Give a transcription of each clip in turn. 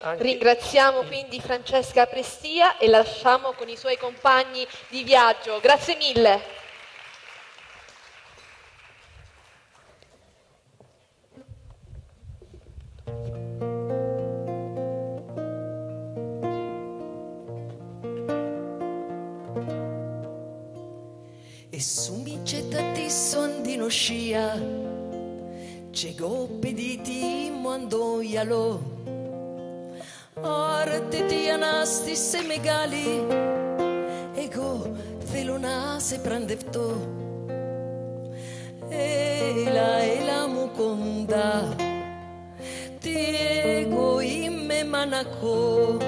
Ringraziamo quindi Francesca Prestia e lasciamo con i suoi compagni di viaggio. Grazie mille. E su micetta ti son di no scia, c'è goppe di timo andoialo, arte ti anasti se megali, e go felonase prandevto, e la muconda, ti ego imme manaco,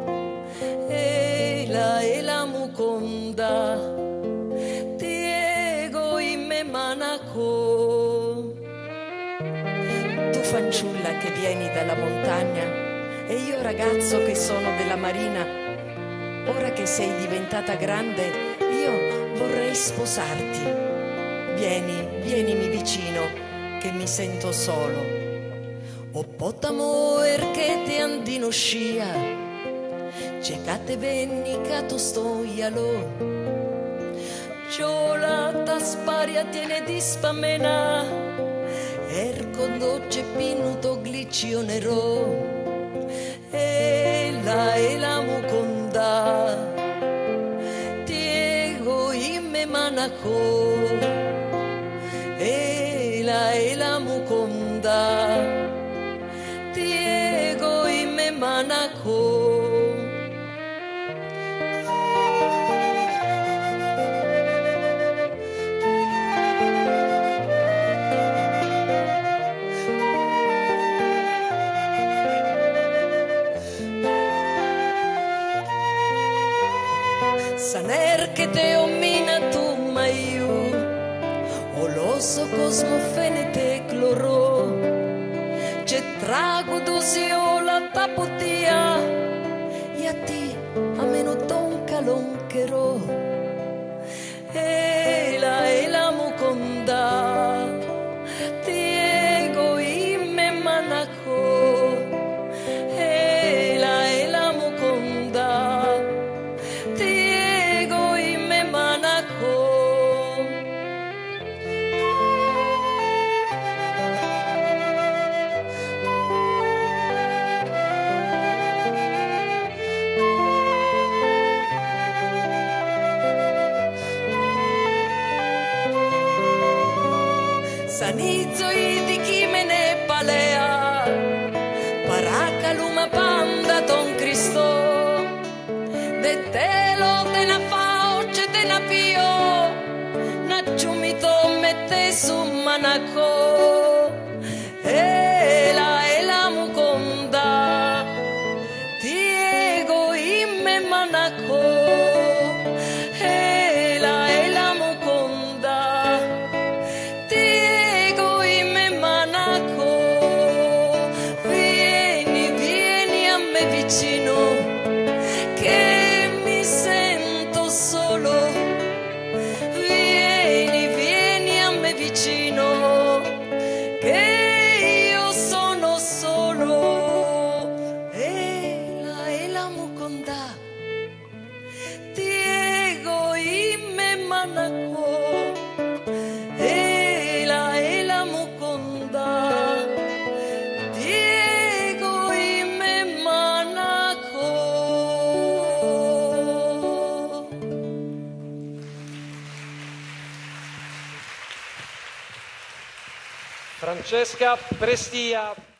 e la muconda, Monaco. Tu fanciulla che vieni dalla montagna e io ragazzo che sono della marina, ora che sei diventata grande io vorrei sposarti. Vienimi vicino che mi sento solo. O potamo che te andino scia, cecate venni cato stoialo. Ciolata sparia tiene di spamena, erco dolce pinuto glicio nero, e la muconda, tiego imme manaco, e la muconda, tiego imme manaco. Saner che te omina tu maiu, o l'osso cosmofene te cloro, c'è trago dosio la tapotia, e a ti a meno ton calonchero, e la muconda, ti ego imme manaco, e la muconda. Sanizzo di chi me ne palea, paraca luma panda ton Cristo, de telo de na fauce de na pio, na ciumito mette su manaco, e la muconda, tiego imme manaco, e la muconda, vicino che mi sento solo, vieni a me vicino che io sono solo, e la muconda, tiego imme manaco, e la muconda, Francesca Prestia.